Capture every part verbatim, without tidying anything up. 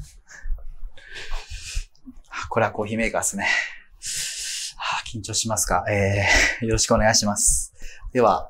これはコーヒーメーカーですね。はあ、緊張しますか。えー、よろしくお願いします。では、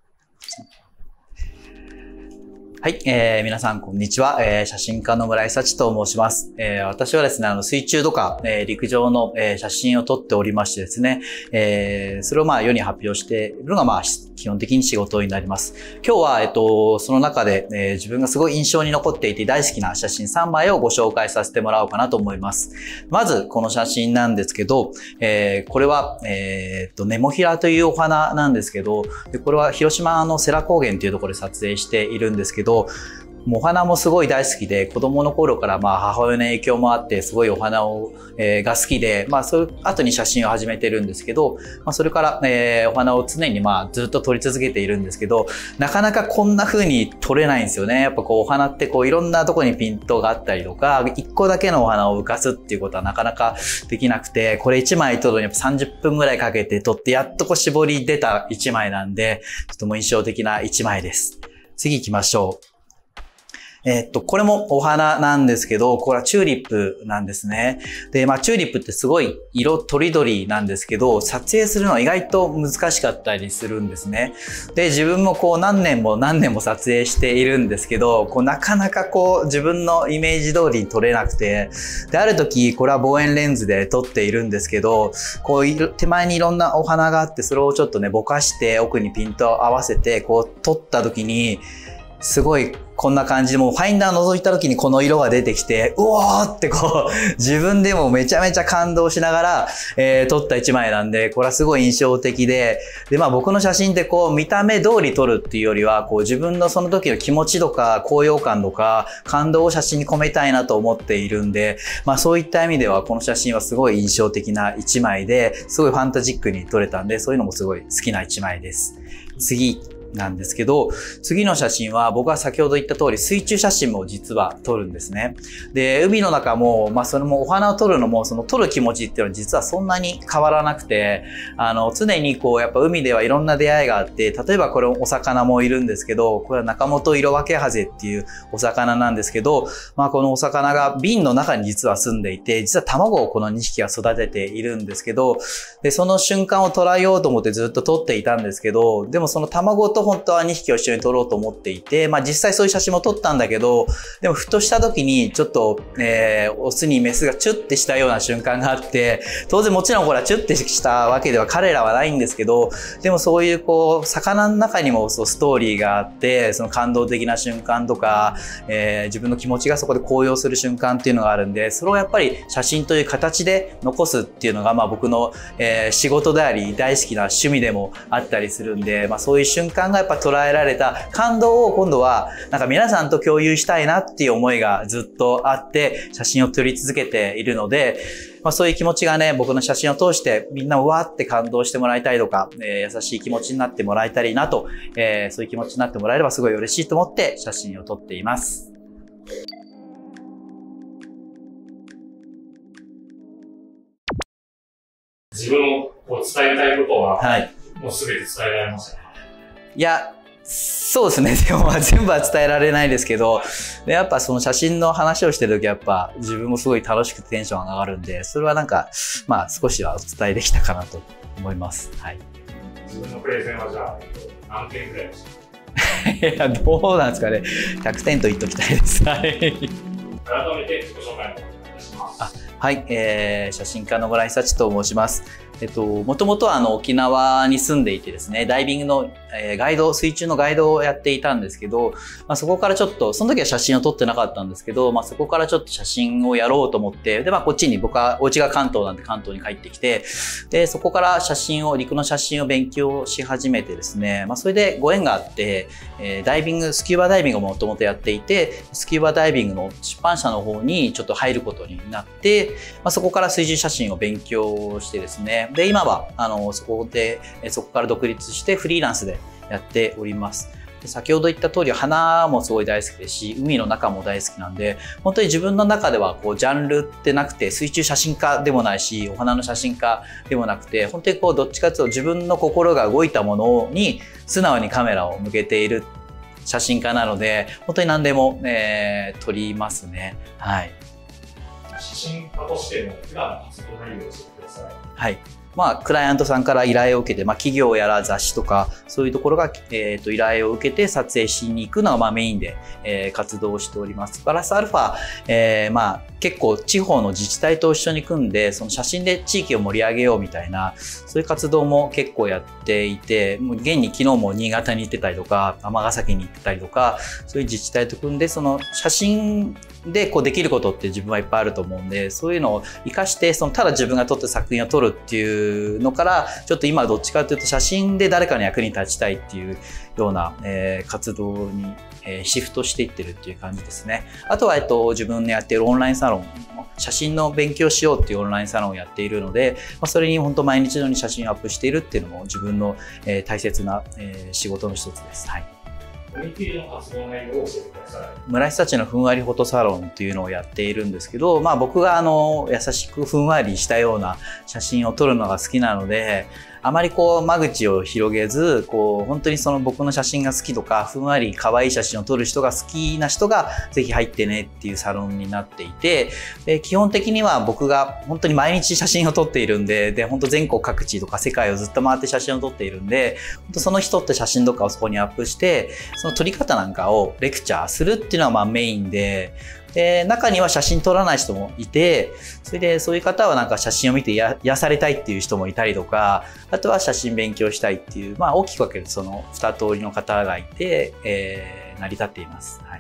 はい、えー、皆さんこんにちは、えー、写真家の村井幸と申します。えー、私はですね、あの水中とか、えー、陸上の、えー、写真を撮っておりましてですね、えー、それをまあ世に発表しているのがまあ基本的に仕事になります。今日はえっとその中で、えー、自分がすごい印象に残っていて大好きな写真さんまいをご紹介させてもらおうかなと思います。まずこの写真なんですけど、えー、これはえー、っとネモフィラというお花なんですけど、でこれは広島の世羅高原というところで撮影しているんですけど。もうお花もすごい大好きで、子供の頃からまあ母親の影響もあって、すごいお花を、えー、が好きで、まあその後に写真を始めてるんですけど、まあそれから、えー、お花を常にまあずっと撮り続けているんですけど、なかなかこんな風に撮れないんですよね。やっぱこうお花ってこういろんなとこにピントがあったりとか、一個だけのお花を浮かすっていうことはなかなかできなくて、これ一枚撮るのにやっぱさんじゅっぷんぐらいかけて撮ってやっとこう絞り出た一枚なんで、とても印象的な一枚です。次行きましょう。えっと、これもお花なんですけど、これはチューリップなんですね。で、まあ、チューリップってすごい色とりどりなんですけど、撮影するのは意外と難しかったりするんですね。で、自分もこう何年も何年も撮影しているんですけど、こうなかなかこう自分のイメージ通りに撮れなくて、で、ある時、これは望遠レンズで撮っているんですけど、こう手前にいろんなお花があって、それをちょっとね、ぼかして奥にピントを合わせて、こう撮った時に、すごいこんな感じで、もうファインダー覗いた時にこの色が出てきて、うおーってこう、自分でもめちゃめちゃ感動しながら、えー、撮った一枚なんで、これはすごい印象的で、で、まあ僕の写真ってこう、見た目通り撮るっていうよりは、こう自分のその時の気持ちとか、高揚感とか、感動を写真に込めたいなと思っているんで、まあそういった意味では、この写真はすごい印象的な一枚で、すごいファンタジックに撮れたんで、そういうのもすごい好きな一枚です。次。なんですけど、次の写真は僕は先ほど言った通り水中写真も実は撮るんですね。で、海の中も、まあそれもお花を撮るのも、その撮る気持ちっていうのは実はそんなに変わらなくて、あの、常にこうやっぱ海ではいろんな出会いがあって、例えばこれお魚もいるんですけど、これは中本色分けハゼっていうお魚なんですけど、まあこのお魚が瓶の中に実は住んでいて、実は卵をこのにひきが育てているんですけど、で、その瞬間を捉えようと思ってずっと撮っていたんですけど、でもその卵と本当はにひきを一緒に撮ろうと思っていて、まあ実際そういう写真も撮ったんだけど、でもふとした時にちょっと、えー、オスにメスがチュッてしたような瞬間があって、当然もちろんこれはチュッてしたわけでは彼らはないんですけど、でもそういうこう、魚の中にもそうストーリーがあって、その感動的な瞬間とか、えー、自分の気持ちがそこで高揚する瞬間っていうのがあるんで、それをやっぱり写真という形で残すっていうのが、まあ僕の、えー、仕事であり、大好きな趣味でもあったりするんで、まあそういう瞬間がやっぱ捉えられた感動を今度はなんか皆さんと共有したいなっていう思いがずっとあって写真を撮り続けているので、まあそういう気持ちがね、僕の写真を通してみんなわーって感動してもらいたいとか、えー、優しい気持ちになってもらいたいなと、えー、そういう気持ちになってもらえればすごい嬉しいと思って写真を撮っています。 自分をこう伝えたいことは、 はい、 もうすべて伝えられましたか？ いや、そうですね。でもまあ全部は伝えられないですけど、でやっぱその写真の話をしてるときやっぱ自分もすごい楽しくてテンションが上がるんで、それはなんか、まあ少しはお伝えできたかなと思います。はい。 自分のプレゼンはじゃあ、何点ぐらいでしたか？ いや、どうなんですかね。ひゃくてんと言っときたいです。はい。 改めて自己紹介をお願いします。 あ、はい、えー、写真家の村井幸と申します。えっと、もともとはあの沖縄に住んでいてですね、ダイビングの、えー、ガイド、水中のガイドをやっていたんですけど、まあ、そこからちょっと、その時は写真を撮ってなかったんですけど、まあ、そこからちょっと写真をやろうと思って、で、まあ、こっちに、僕は、お家が関東なんで関東に帰ってきて、で、そこから写真を、陸の写真を勉強し始めてですね、まあ、それでご縁があって、えー、ダイビング、スキューバダイビングをもともとやっていて、スキューバダイビングの出版社の方にちょっと入ることになって、まあ、そこから水中写真を勉強してですね、で、今は、あの、そこで、そこから独立してフリーランスでやっております。で先ほど言った通り、花もすごい大好きですし、海の中も大好きなんで、本当に自分の中では、こう、ジャンルってなくて、水中写真家でもないし、お花の写真家でもなくて、本当にこう、どっちかというと自分の心が動いたものに、素直にカメラを向けている写真家なので、本当に何でも、えー、撮りますね。はい。 写真家としての普段の活動内容を教えてください。 はい。まあ、クライアントさんから依頼を受けて、まあ、企業やら雑誌とか、そういうところが、えっと、依頼を受けて撮影しに行くのが、まあ、メインで、えー、活動をしております。プラスアルファ、えー、まあ、結構地方の自治体と一緒に組んで、その写真で地域を盛り上げようみたいな、そういう活動も結構やっていて、もう現に昨日も新潟に行ってたりとか、尼崎に行ってたりとか、そういう自治体と組んで、その写真でこうできることって自分はいっぱいあると思うんで、そういうのを活かして、そのただ自分が撮った作品を撮るっていうのから、ちょっと今どっちかというと写真で誰かの役に立ちたいっていうような、えー、活動に、えー、シフトしていってるっていう感じですね。あとは、えっと、自分のやっているオンラインサロン、写真の勉強しようっていうオンラインサロンをやっているので、まあ、それに本当毎日のように写真をアップしているっていうのも自分の、えー、大切な、えー、仕事の一つです。はい。 コミュニティの活動内容を教えてください。 村井幸のふんわりフォトサロンっていうのをやっているんですけど、まあ僕があの優しくふんわりしたような写真を撮るのが好きなので、あまりこう間口を広げず、こう本当にその僕の写真が好きとか、ふんわり可愛い写真を撮る人が好きな人がぜひ入ってねっていうサロンになっていて、で基本的には僕が本当に毎日写真を撮っているんで、で本当全国各地とか世界をずっと回って写真を撮っているんで、本当その人って写真とかをそこにアップして、その撮り方なんかをレクチャーするっていうのはまあメインで、で中には写真撮らない人もいて、それでそういう方はなんか写真を見てや癒されたいっていう人もいたりとか、あとは写真勉強したいっていう、まあ大きく分けるとその二通りの方がいて、えー、成り立っています。はい。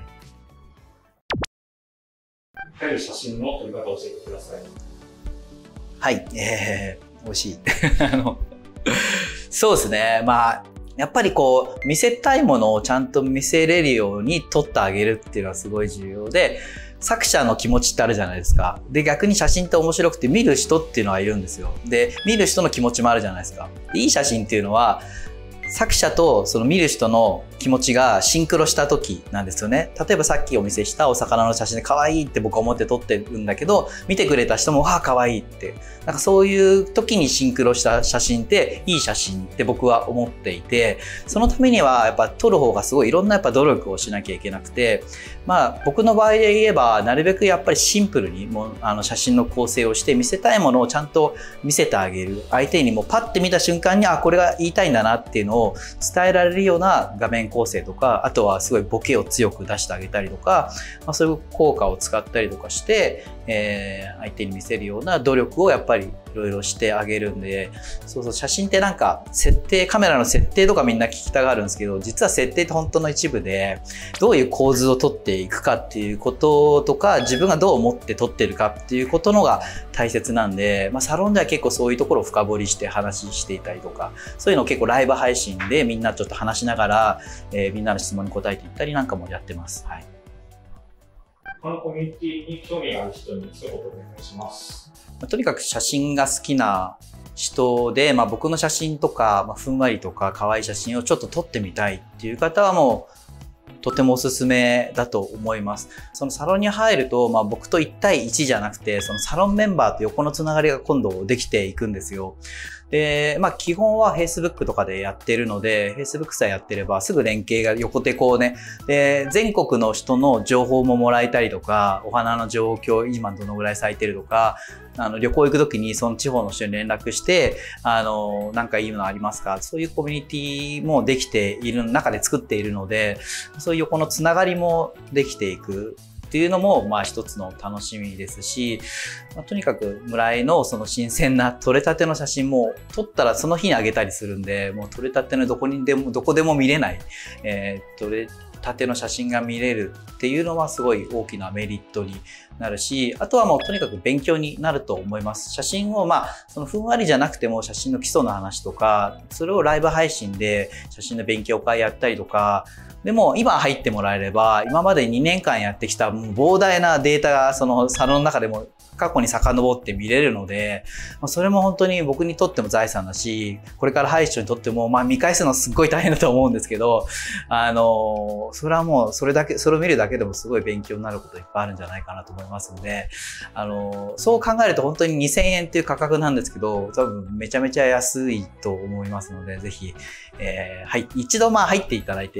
入る写真の撮り方を教えてください。 はい、えー、美味しい。あのそうですね。まあやっぱりこう見せたいものをちゃんと見せれるように撮ってあげるっていうのはすごい重要で、作者の気持ちってあるじゃないですか。で、逆に写真って面白くて見る人っていうのはいるんですよ。で、見る人の気持ちもあるじゃないですか。でいい写真っていうのは作者とその見る人の気持ちがシンクロした時なんですよね。例えばさっきお見せしたお魚の写真で可愛いって僕は思って撮ってるんだけど、見てくれた人も、ああ、可愛いって。なんかそういう時にシンクロした写真っていい写真って僕は思っていて、そのためにはやっぱ撮る方がすごいいろんなやっぱ努力をしなきゃいけなくて、まあ僕の場合で言えばなるべくやっぱりシンプルにもうあの写真の構成をして見せたいものをちゃんと見せてあげる。相手にもうパッて見た瞬間に、あ、これが言いたいんだなっていうのを伝えられるような画面構成とか、あとはすごいボケを強く出してあげたりとか、まあ、そういう効果を使ったりとかして、えー、相手に見せるような努力をやっぱりいろいろしてあげるんで、そうそう、写真ってなんか設定、カメラの設定とかみんな聞きたがるんですけど、実は設定って本当の一部で、どういう構図を撮っていくかっていうこととか、自分がどう思って撮ってるかっていうことのが大切なんで、まあ、サロンでは結構そういうところを深掘りして話していたりとか、そういうのを結構ライブ配信でみんなちょっと話しながら、えー、みんなの質問に答えていったりなんかもやってます。はい。 このコミュニティに興味がある人に一言お願いします。 とにかく写真が好きな人で、まあ、僕の写真とか、まあ、ふんわりとか可愛い写真をちょっと撮ってみたいっていう方はもうとてもおすすめだと思います。そのサロンに入ると、まあ、僕といち対いちじゃなくて、そのサロンメンバーと横のつながりが今度できていくんですよ。で、まあ基本は Facebook とかでやってるので、Facebook さえやってればすぐ連携が横手こうね、で、全国の人の情報ももらえたりとか、お花の状況、今どのぐらい咲いてるとか、あの旅行行くときにその地方の人に連絡して、あの、なんかいいのありますか？そういうコミュニティもできている、中で作っているので、そういう横のつながりもできていく。っていうのも、まあ一つの楽しみですし、まあ、とにかく村井のその新鮮な撮れたての写真も撮ったらその日にあげたりするんで、もう撮れたてのどこにでも、どこでも見れない、えー、撮れたての写真が見れるっていうのはすごい大きなメリットになるし、あとはもうとにかく勉強になると思います。写真をまあ、そのふんわりじゃなくても写真の基礎の話とか、それをライブ配信で写真の勉強会やったりとか、でも今入ってもらえれば、今までにねんかんやってきた膨大なデータがそのサロンの中でも過去に遡って見れるので、それも本当に僕にとっても財産だし、これから入る人にとっても、まあ見返すのすっごい大変だと思うんですけど、あの、それはもうそれだけ、それを見るだけでもすごい勉強になることいっぱいあるんじゃないかなと思いますので、あの、そう考えると本当ににせんえんっていう価格なんですけど、多分めちゃめちゃ安いと思いますので、ぜひ、えー、はい、一度まあ入っていただいて、まあ、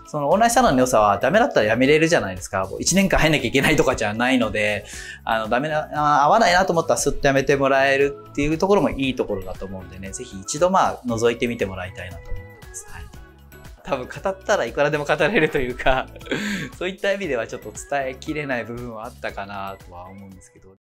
そのオンラインサロンの良さはダメだったらやめれるじゃないですか。いちねんかん入んなきゃいけないとかじゃないので、あの、ダメな、合わないなと思ったらスッとやめてもらえるっていうところもいいところだと思うんでね、ぜひ一度まあ覗いてみてもらいたいなと思います。はい。多分語ったらいくらでも語れるというかそういった意味ではちょっと伝えきれない部分はあったかなとは思うんですけど。